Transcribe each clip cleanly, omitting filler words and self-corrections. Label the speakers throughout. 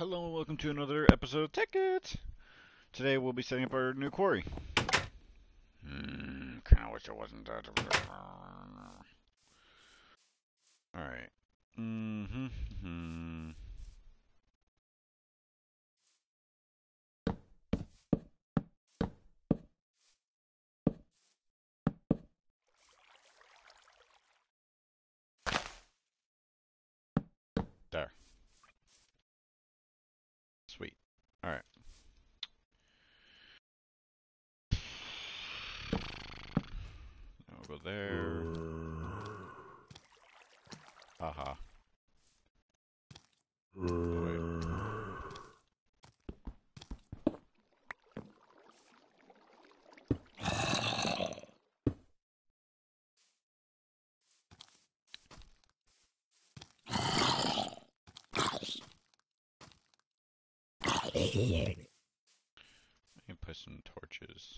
Speaker 1: Hello and welcome to another episode of Tekkit! Today we'll be setting up our new quarry. Kinda wish it wasn't that. Alright. There. Sweet. Alright. Now we'll go there. Haha. Oh, wait. I can put some torches.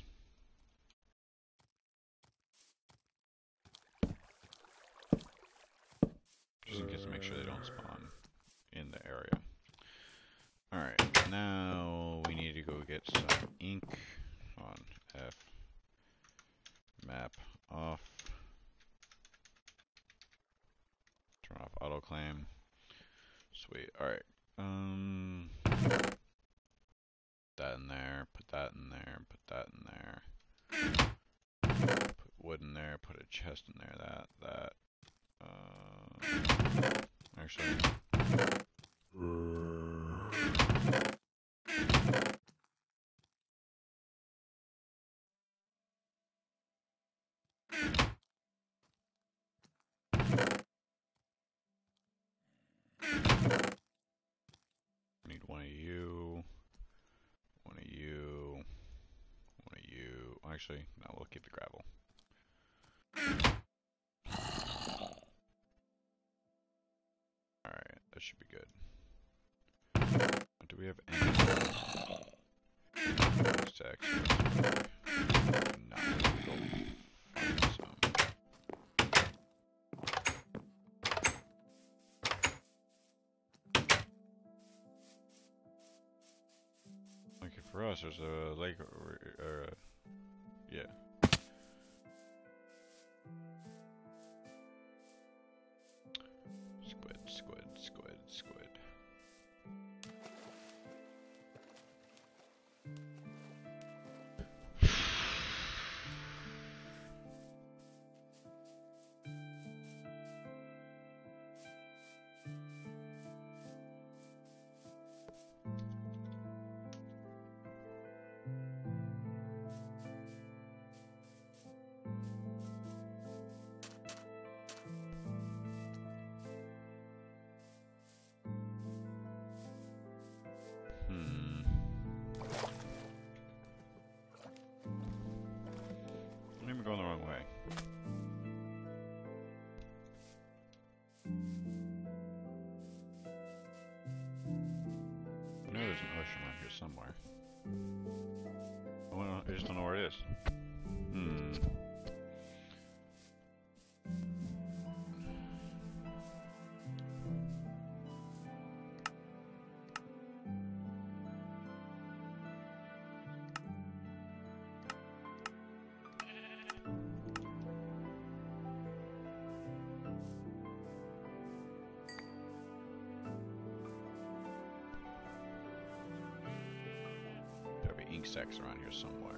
Speaker 1: Just in case to make sure they don't spawn in the area. Alright, now we need to go get some ink on F. Map off. Turn off autoclaim. Sweet. Alright. That in there, put that in there, put that in there. Put wood in there, put a chest in there, that. Actually. Need one of you. One of you. One of you. Actually, no, we'll keep the gravel. Alright, that should be good. Do we have any stacks? No, we'll find some. Okay, for us, there's a lake or yeah. Squid. I'm going the wrong way. I know there's an ocean around here somewhere. I just don't know where it is. Ink sacks around here somewhere.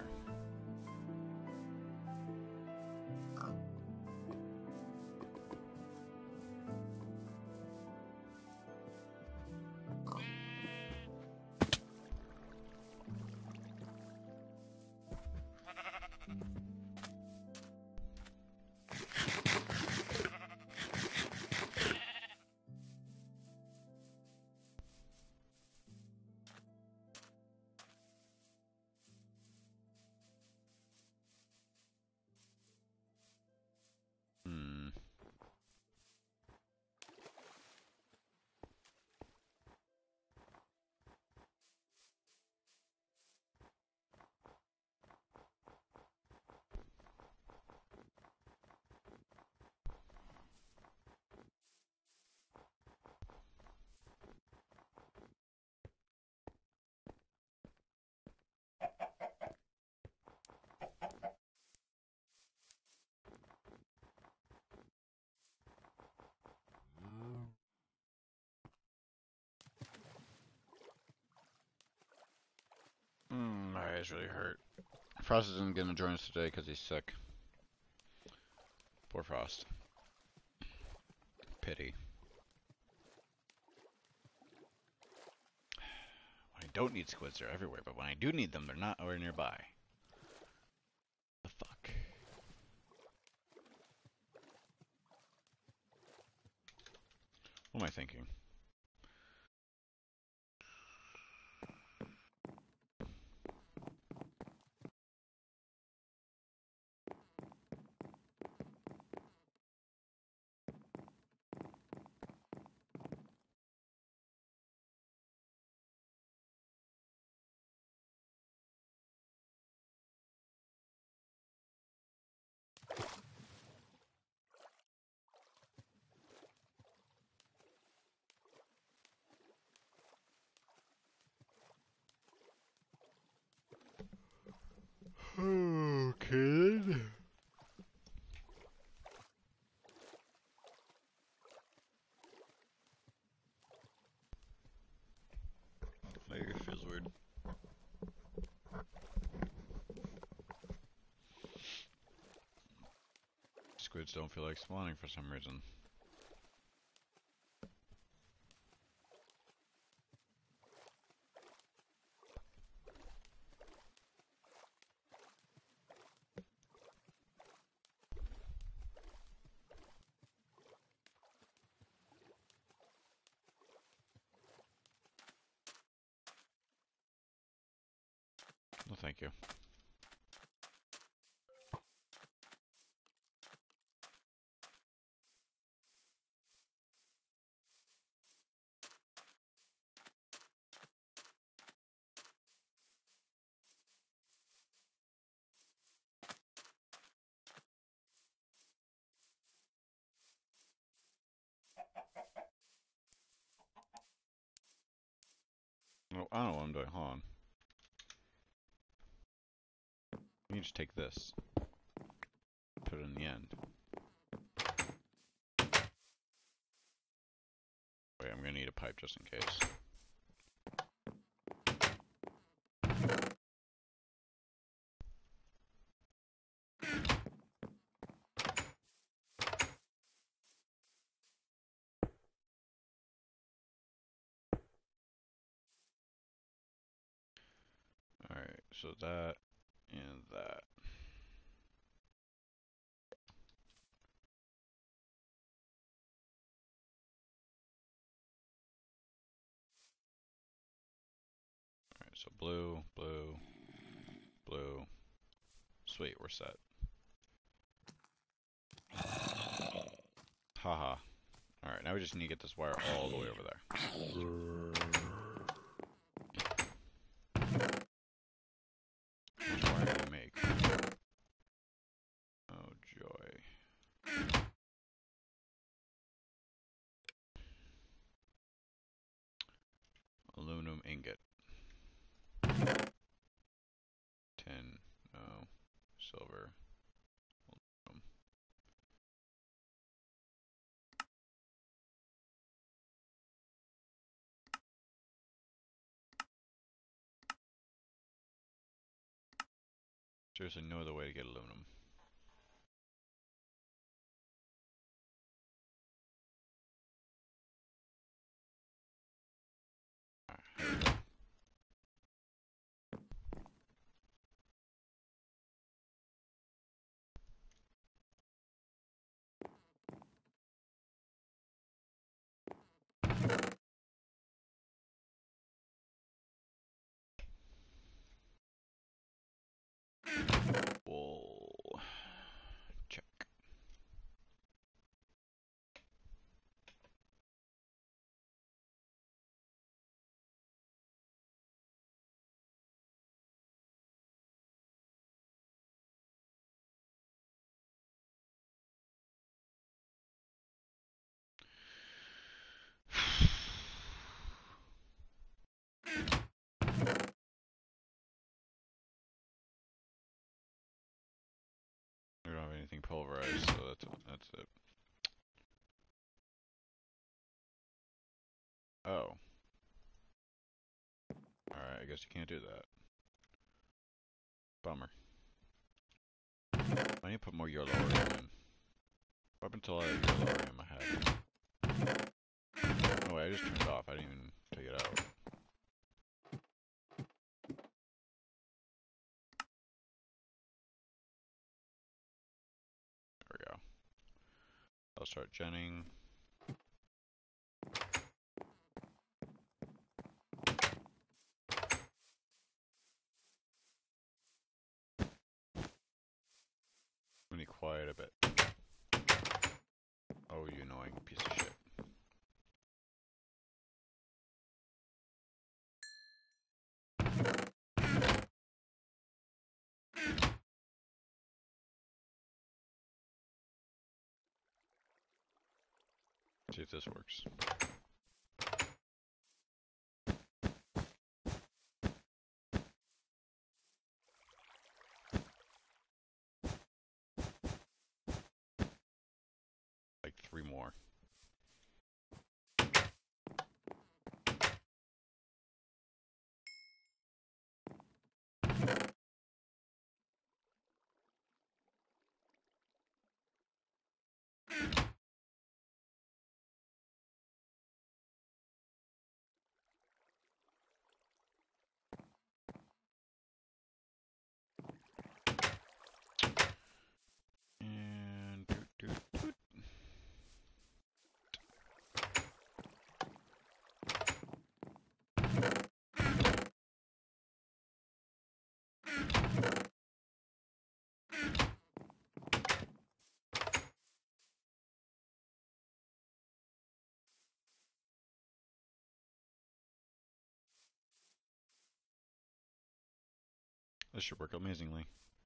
Speaker 1: My eyes really hurt. Frost isn't gonna join us today because he's sick. Poor Frost. Pity. When I don't need squids, they're everywhere, but when I do need them, they're not anywhere nearby. The fuck? What am I thinking? Okay. My ear feels weird. Squids don't feel like spawning for some reason. No, thank you. Oh, I don't know what I'm doing. Hold on. Let me just take this. Put it in the end. Wait, I'm gonna need a pipe just in case. Alright, so that and that. Alright, so blue, blue, blue. Sweet, we're set. Haha. Alright, now we just need to get this wire all the way over there. Which wire do we make? Oh, joy. Aluminum ingot. Tin. No. Silver. Aluminum. Seriously, no other way to get aluminum. Alright, here we go. Wool. Check. We don't have anything pulverized, so that's it. Oh. Alright, I guess you can't do that. Bummer. I need to put more Eurolorium in. Up until I had Eurolorium, I had. Oh wait, I just turned it off. I didn't even take it out. There we go. I'll start genning. Let me quiet a bit. Oh, you annoying piece of shit. See if this works. Like 3 more. And doot. This should work amazingly.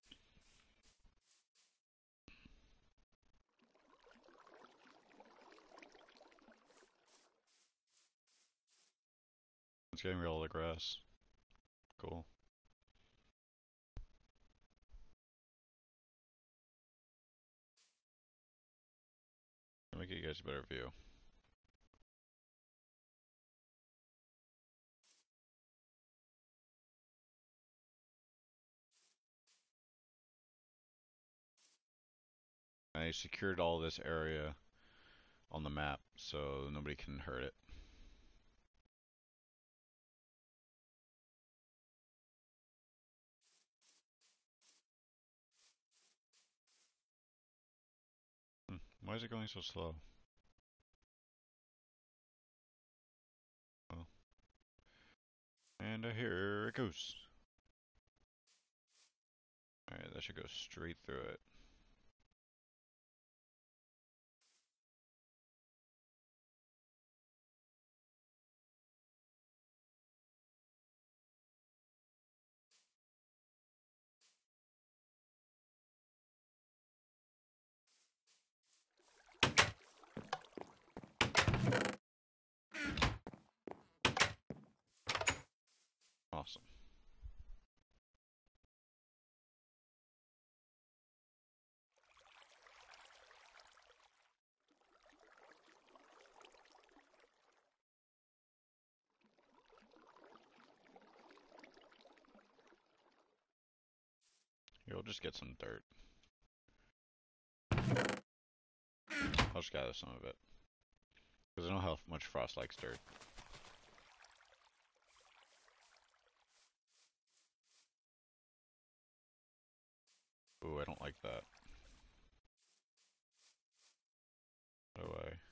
Speaker 1: It's getting rid of all the grass. Cool. I'll make you guys a better view. I secured all this area on the map so nobody can hurt it. Why is it going so slow? Oh. And here it goes. Alright, that should go straight through it. Awesome. You'll just get some dirt. I'll just gather some of it. Because I know how much Frost likes dirt. Ooh, I don't like that. How do I?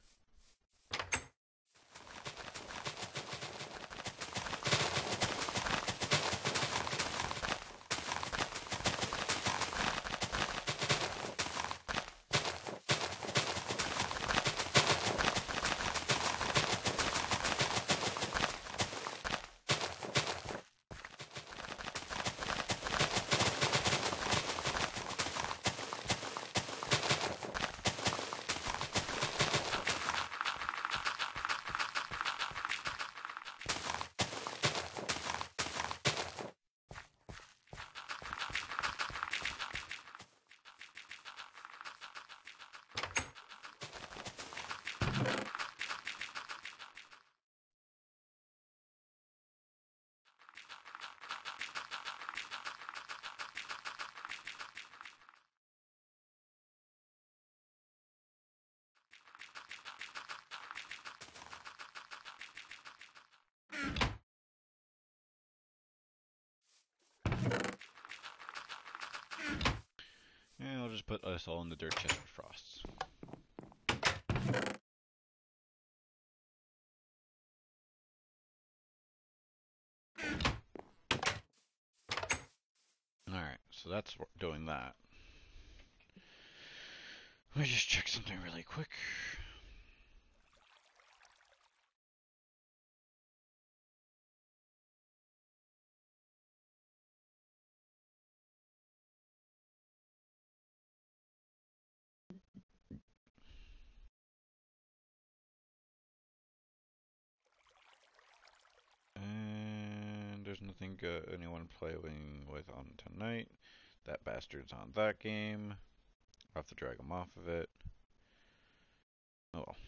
Speaker 1: put us all in the dirt chest for frosts. Alright, so that's doing that. Let me just check something really quick. And there's nothing anyone playing with on tonight. That bastard's on that game. I'll have to drag him off of it. Oh well.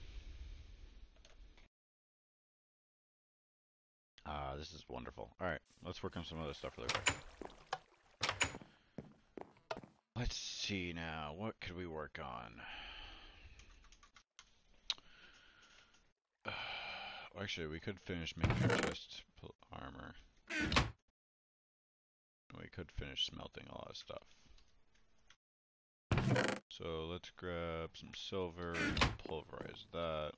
Speaker 1: This is wonderful. Alright, let's work on some other stuff really quick. Let's see now. What could we work on? Actually, we could finish making our chest armor. We could finish smelting a lot of stuff. So let's grab some silver, pulverize that.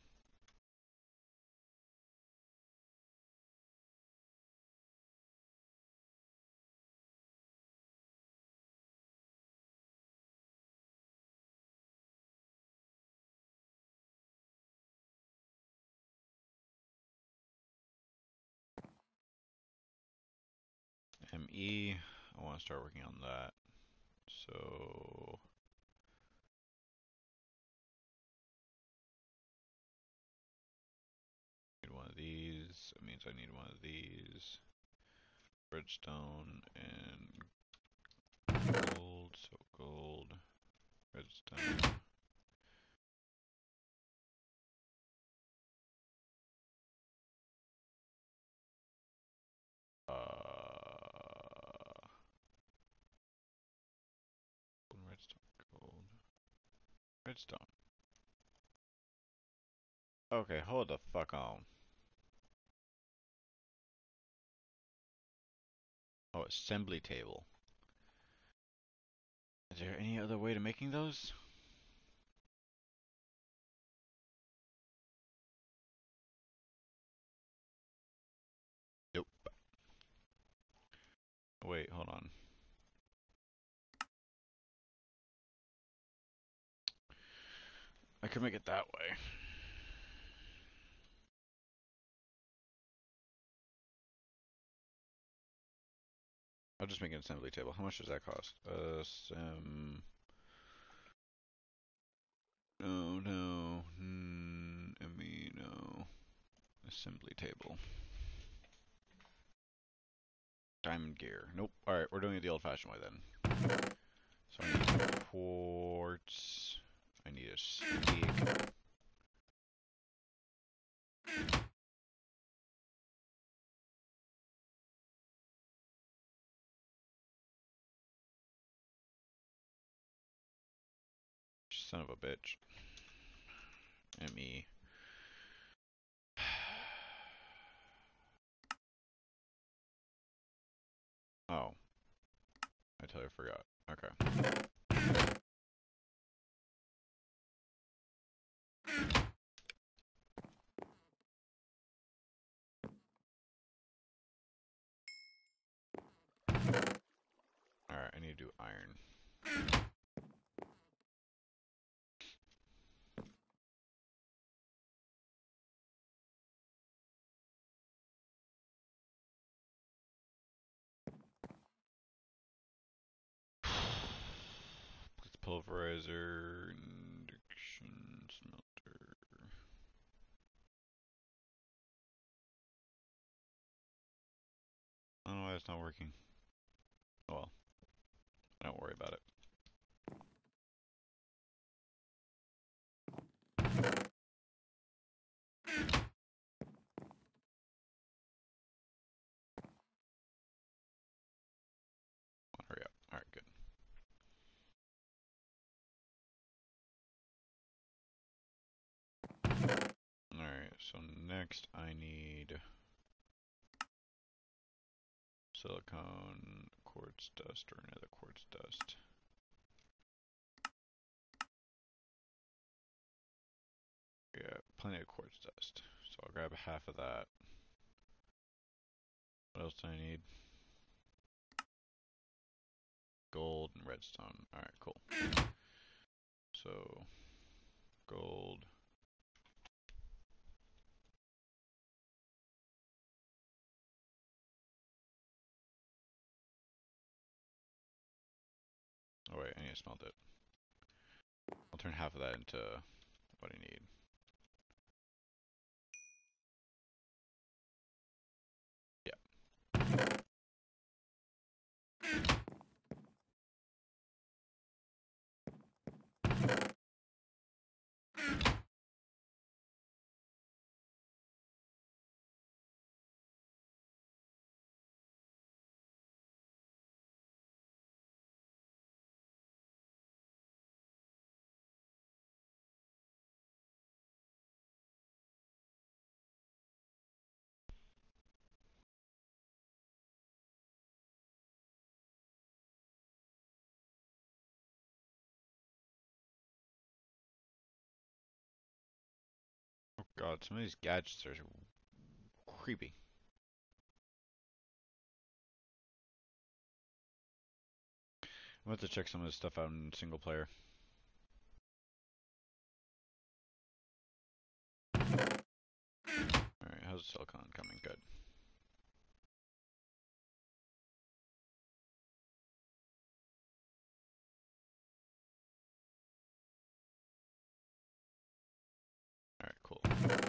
Speaker 1: ME, I want to start working on that. So need one of these. That means I need one of these. Redstone and gold. So gold, redstone. Redstone, gold, redstone. Okay, hold the fuck on. Oh, assembly table. Is there any other way to making those? Nope. Wait, hold on. I could make it that way. I'll just make an assembly table. How much does that cost? No. ME, no. Assembly table. Diamond gear. Nope. Alright, we're doing it the old-fashioned way then. So I need quartz. I need a steak. Son of a bitch. ME. Oh. I totally forgot. Okay. Alright, I need to do iron. Pulverizer, induction, smelter. I don't know why it's not working. Oh well. Don't worry about it. Hurry up. Alright, good. Alright, so next I need silicone, quartz dust, or another quartz dust. Yeah, plenty of quartz dust. So I'll grab half of that. What else do I need? Gold and redstone. Alright, cool. So, gold. Oh wait, I need to smelt it. I'll turn half of that into what I need. Yeah. Oh god, some of these gadgets are creepy. I'm about to check some of this stuff out in single player. Alright, how's the silicon coming? Good. Alright, cool.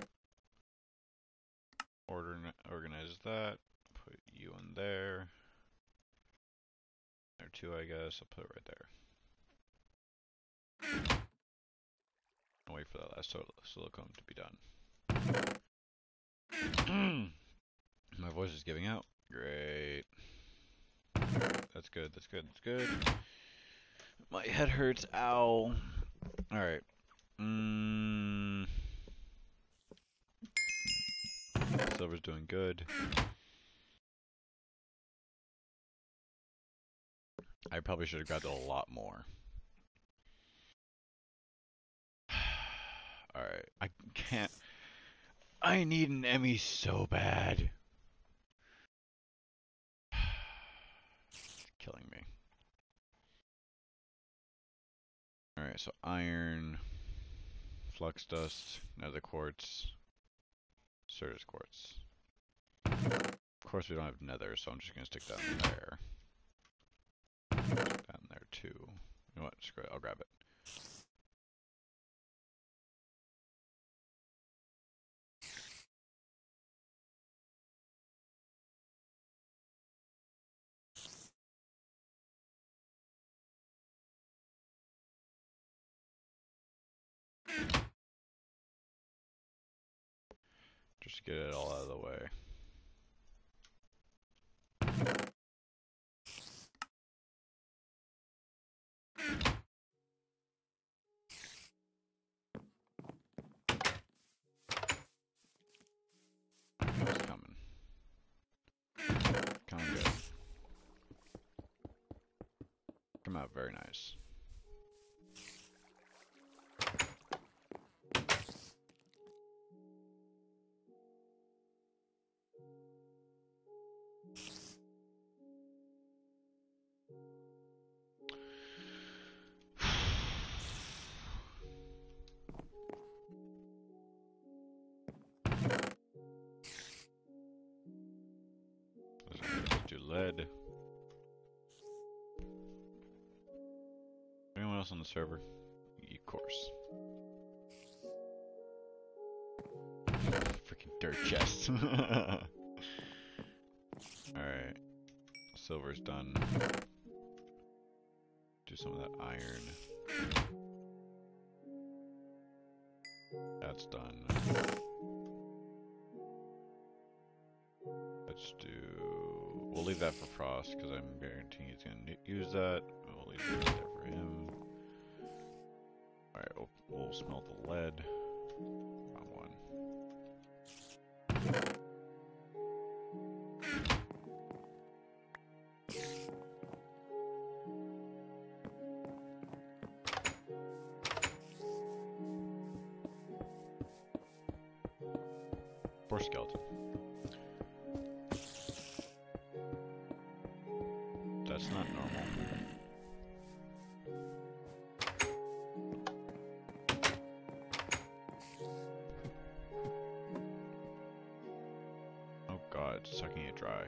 Speaker 1: Organize that. Put you in there. There too, I guess. I'll put it right there. I'll wait for that last silicone to be done. My voice is giving out. Great. That's good, that's good, that's good. My head hurts. Ow. Alright. Silver's doing good. I probably should have grabbed a lot more. Alright. I can't. I need an Emmy so bad. It's killing me. Alright, so iron, flux dust, nether quartz, Certus quartz. Of course we don't have nether, so I'm just gonna stick that in there. Stick that in there too. You know what? Screw it, I'll grab it. Just to get it all out of the way. It's coming. Coming good. Come out very nice. Let's do lead. Anyone else on the server? Of course. Freaking dirt chests. Alright. Silver's done. Do some of that iron. That's done. Let's do... We'll leave that for Frost, because I'm guaranteeing he's going to use that. We'll leave that there for him. Alright, we'll smelt the lead. Wrong one. Poor skeleton. That's not normal. Oh god, it's sucking it dry.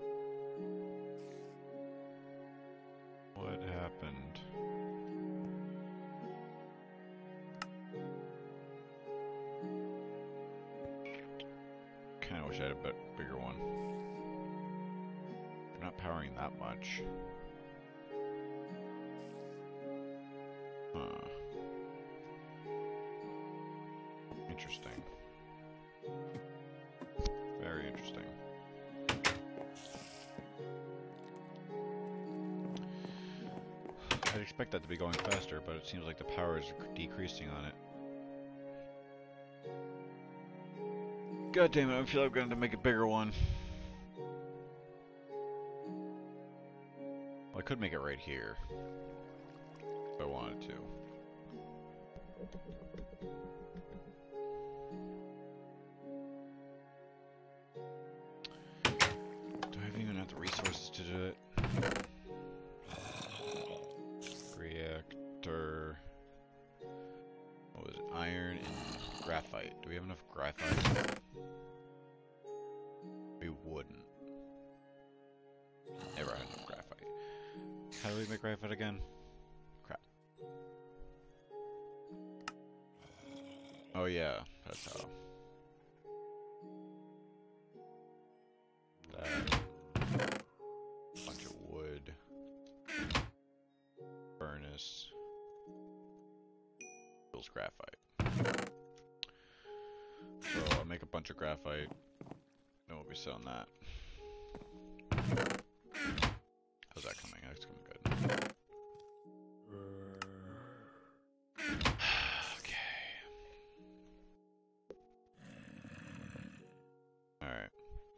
Speaker 1: What happened? Kinda wish I had a bit bigger one. They're not powering that much. Huh. Interesting. Very interesting. I'd expect that to be going faster, but it seems like the power is decreasing on it. God damn it, I feel like I'm going to make a bigger one. Well, I could make it right here. If I wanted to. Do I even have the resources to do it? Reactor. What was it? Iron and graphite. Do we have enough graphite? We wouldn't. Never had enough graphite. How do we make graphite again? Crap. Oh yeah, that's how. That. Bunch of wood. Furnace. Builds graphite. So I'll make a bunch of graphite. Then we'll be selling that. How's that coming? That's coming good. Okay. Alright.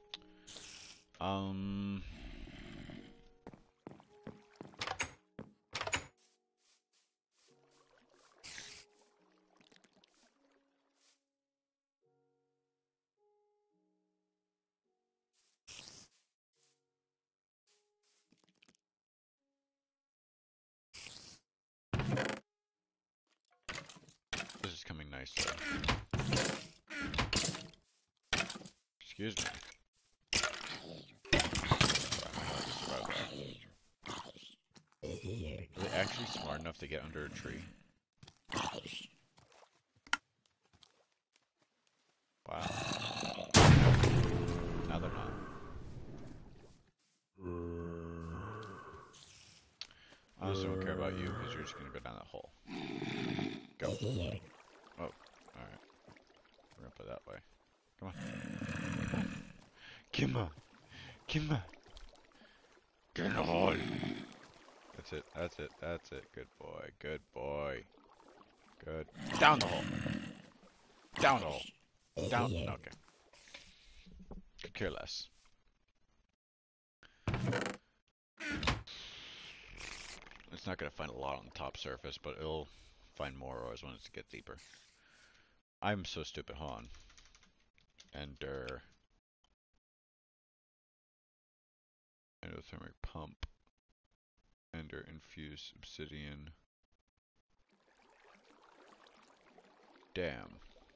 Speaker 1: This is coming nice though. Excuse me. Are they actually smart enough to get under a tree? Wow. Now they're not. I honestly don't care about you because you're just gonna go down that hole. Go. Oh, alright. We're gonna put it that way. Come on. Come on. Come on. Get in the hole. That's it. That's it. That's it. Good boy. Good boy. Good. Down the hole. Down the hole. Down. Okay. Could care less. It's not gonna find a lot on the top surface, but it'll find more ores when it gets deeper. I'm so stupid. Hold on. Enter. Endothermic pump. Ender infused obsidian. Damn.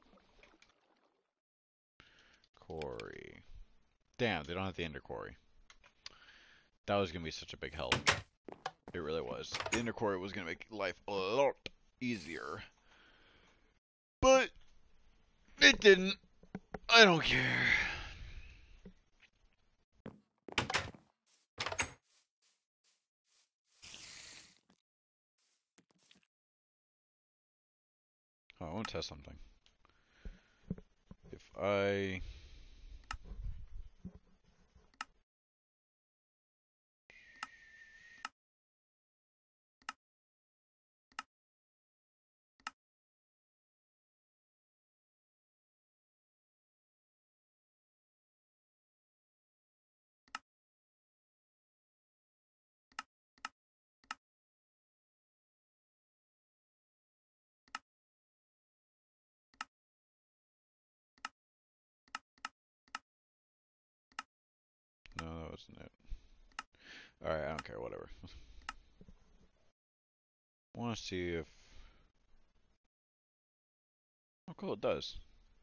Speaker 1: Quarry. Damn, they don't have the ender quarry. That was gonna be such a big help. It really was. The ender quarry was gonna make life a lot easier. But it didn't. I don't care. Oh, I want to test something. If I... wasn't it? Alright, I don't care, whatever. I want to see if... Oh, cool, it does.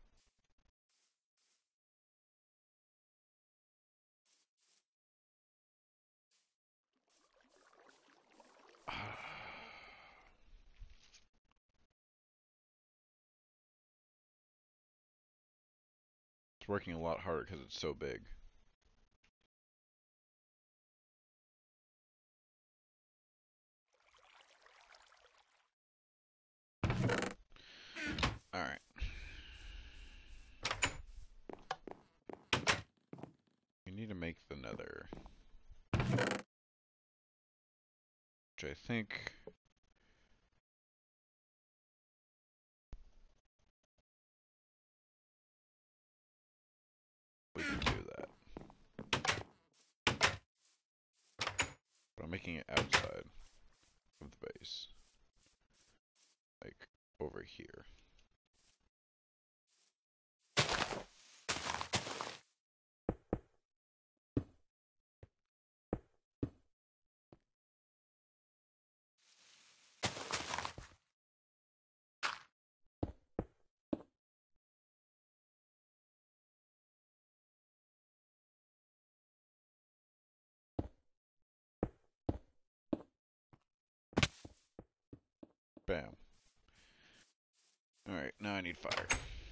Speaker 1: It's working a lot harder because it's so big. Alright. We need to make the nether. Which I think... we can do that. But I'm making it outside of the base. Like, over here. Bam. Alright, now I need fire.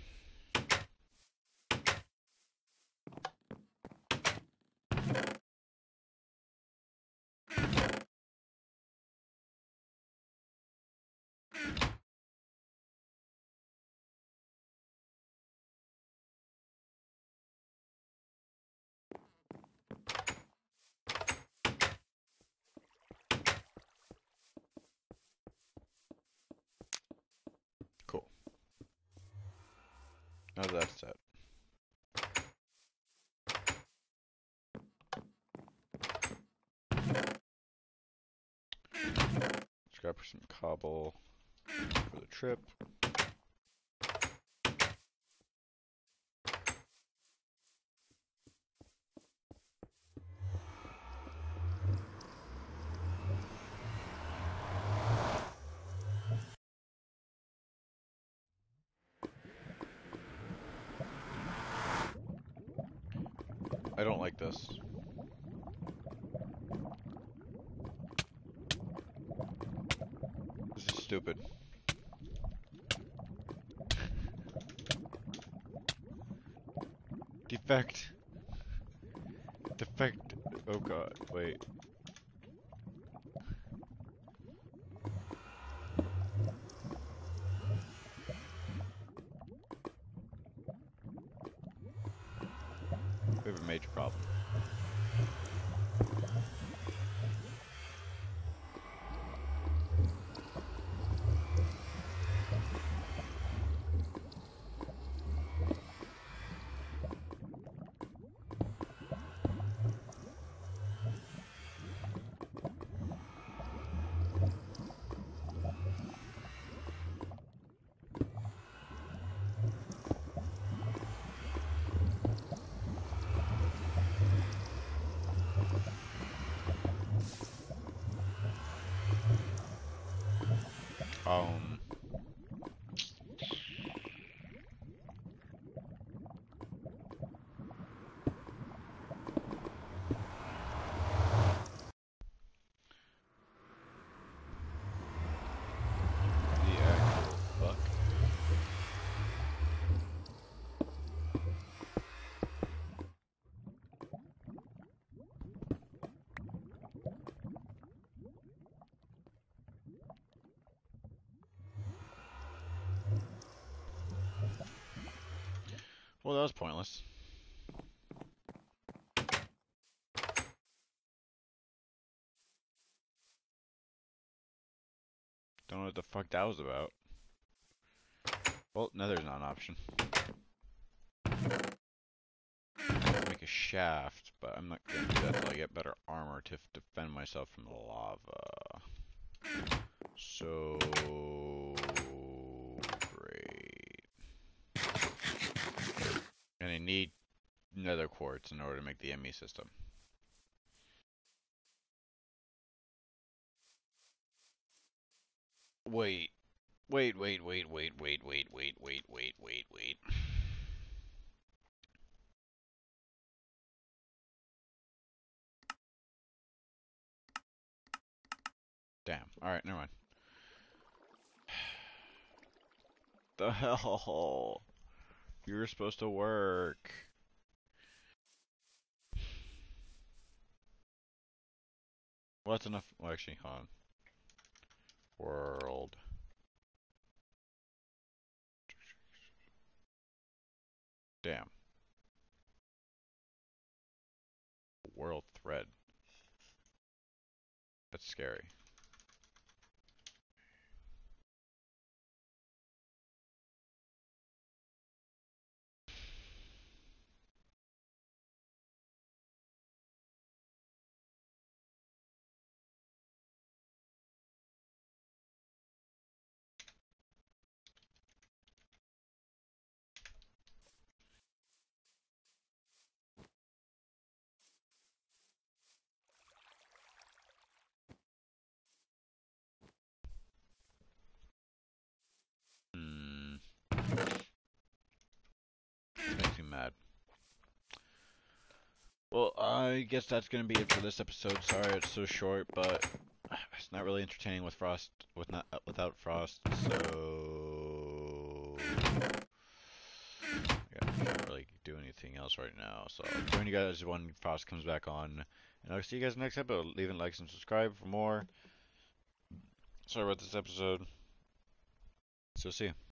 Speaker 1: Cool. Now that's set. Just gotta put some cobble for the trip. I don't like this. This is stupid. Defect. Defect. Oh god, wait. We have a major problem. Um, the actual fuck. Well, that was pointless. Don't know what the fuck that was about. Well, nether's not an option. Make a shaft, but I'm not gonna do that until I get better armor to defend myself from the lava. So great. And I need nether quartz in order to make the ME system. Wait. Wait. Damn. Alright, never mind. The hell? You were supposed to work. Well, that's enough. Well, actually, hold on. World. Damn. World thread. That's scary. Hmm. Makes me mad. Well, I guess that's gonna be it for this episode. Sorry it's so short, but it's not really entertaining with Frost, without Frost. So yeah, I can't really do anything else right now. So I'll join you guys when Frost comes back on, and I'll see you guys next episode. Leave a like and subscribe for more. Sorry about this episode. So see ya.